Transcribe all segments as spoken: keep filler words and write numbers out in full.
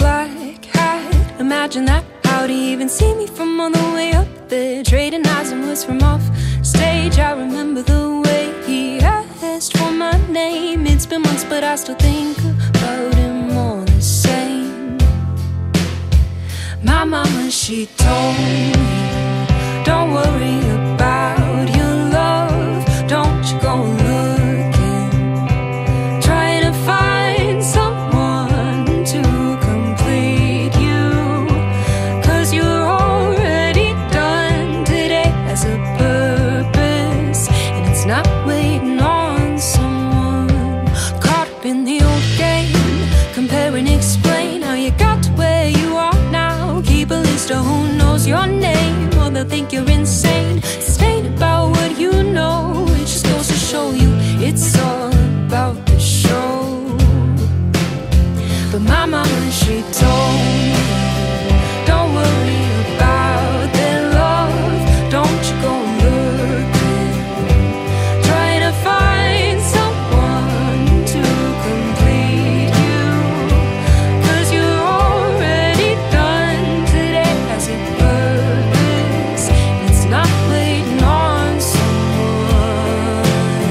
black hat. Imagine that. How'd he even see me from all the way up there? Trading eyes and words from off stage. I remember the way he asked for my name. It's been months, but I still think about him all the same. My mama, she told me, don't worry about your love, don't you go looking, trying to find someone to complete you, 'cause you're already done today, has a purpose, and it's not waiting on someone. Caught up in the old game, compare and explain how you got to where you are now. Keep a list of who knows your name, or they'll think you're insane. State about what you know, it just goes to show you it's all about the show. But my mama, she told me, don't worry about their love, don't you go looking, trying to find someone to complete you, 'cause you're already done today, has a purpose, and it's not waiting on someone.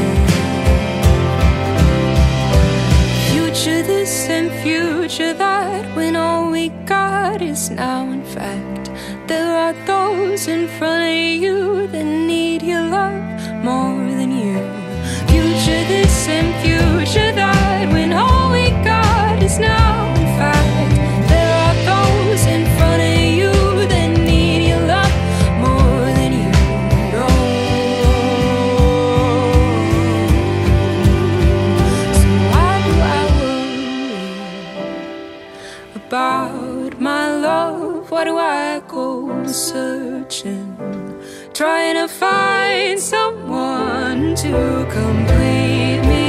Future this and future that, when all we got is now. In fact, there are those in front of you that need your love more than you. Future this and future that, when all we got is now. In fact, there are those in front of you that need your love more than you know. So why do I worry about my love? Why do I go searching, trying to find someone to complete me?